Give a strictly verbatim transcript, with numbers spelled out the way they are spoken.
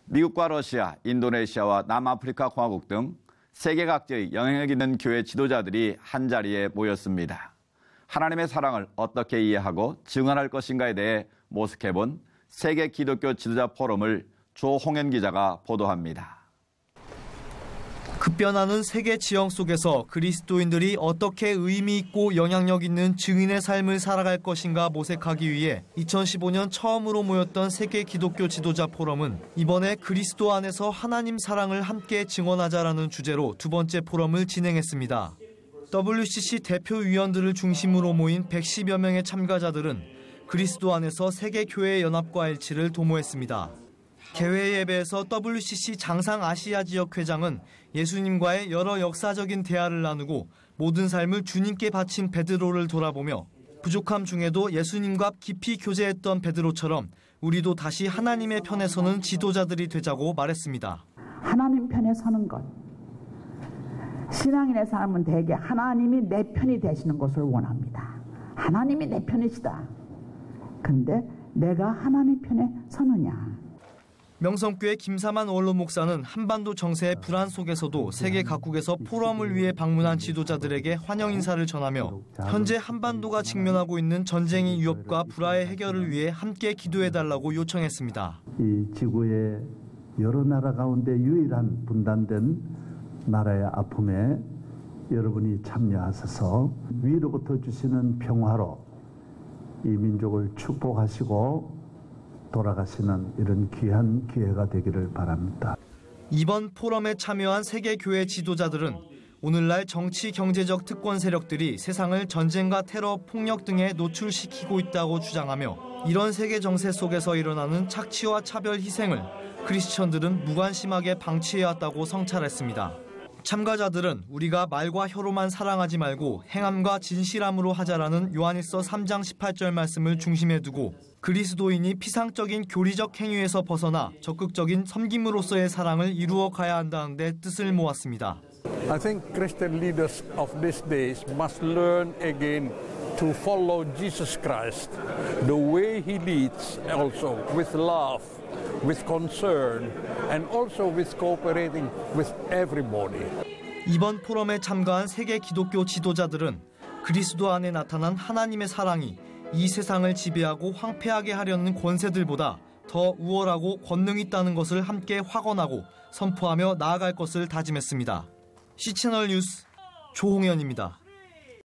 미국과 러시아, 인도네시아와 남아프리카 공화국 등 세계 각지의 영향력 있는 교회 지도자들이 한자리에 모였습니다. 하나님의 사랑을 어떻게 이해하고 증언할 것인가에 대해 모색해본 세계 기독교 지도자 포럼을 조홍현 기자가 보도합니다. 급변하는 세계 지형 속에서 그리스도인들이 어떻게 의미 있고 영향력 있는 증인의 삶을 살아갈 것인가 모색하기 위해 이천십오 년 처음으로 모였던 세계 기독교 지도자 포럼은 이번에 그리스도 안에서 하나님 사랑을 함께 증언하자라는 주제로 두 번째 포럼을 진행했습니다. 더블유씨씨 대표위원들을 중심으로 모인 백십여 명의 참가자들은 그리스도 안에서 세계교회 연합과 일치를 도모했습니다. 개회 예배에서 더블유씨씨 장상 아시아 지역 회장은 예수님과의 여러 역사적인 대화를 나누고 모든 삶을 주님께 바친 베드로를 돌아보며 부족함 중에도 예수님과 깊이 교제했던 베드로처럼 우리도 다시 하나님의 편에 서는 지도자들이 되자고 말했습니다. 하나님 편에 서는 것. 신앙인의 삶은 대개 하나님이 내 편이 되시는 것을 원합니다. 하나님이 내 편이시다. 그런데 내가 하나님 편에 서느냐. 명성교회 김사만 원로 목사는 한반도 정세의 불안 속에서도 세계 각국에서 포럼을 위해 방문한 지도자들에게 환영 인사를 전하며 현재 한반도가 직면하고 있는 전쟁의 위협과 불화의 해결을 위해 함께 기도해달라고 요청했습니다. 이 지구의 여러 나라 가운데 유일한 분단된 나라의 아픔에 여러분이 참여하셔서 위로부터 주시는 평화로 이 민족을 축복하시고 돌아가시는 이런 귀한 기회가 되기를 바랍니다. 이번 포럼에 참여한 세계교회 지도자들은 오늘날 정치 경제적 특권 세력들이 세상을 전쟁과 테러, 폭력 등에 노출시키고 있다고 주장하며 이런 세계 정세 속에서 일어나는 착취와 차별 희생을 크리스천들은 무관심하게 방치해왔다고 성찰했습니다. 참가자들은 우리가 말과 혀로만 사랑하지 말고 행함과 진실함으로 하자라는 요한일서 삼 장 십팔 절 말씀을 중심에 두고 그리스도인이 피상적인 교리적 행위에서 벗어나 적극적인 섬김으로서의 사랑을 이루어 가야 한다는 데 뜻을 모았습니다. I think Christian leaders of these days must learn again to follow Jesus Christ, the way he leads also with love, with concern, and also with cooperating with everybody. 이번 포럼에 참가한 세계 기독교 지도자들은 그리스도 안에 나타난 하나님의 사랑이 이 세상을 지배하고 황폐하게 하려는 권세들보다 더 우월하고 권능 있다는 것을 함께 확언하고 선포하며 나아갈 것을 다짐했습니다. 씨채널 뉴스 조홍현입니다.